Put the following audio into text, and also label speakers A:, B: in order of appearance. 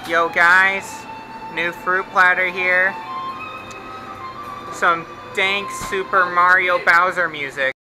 A: Yo guys, new fruit platter here. Some Dank Super Mario Bowser music.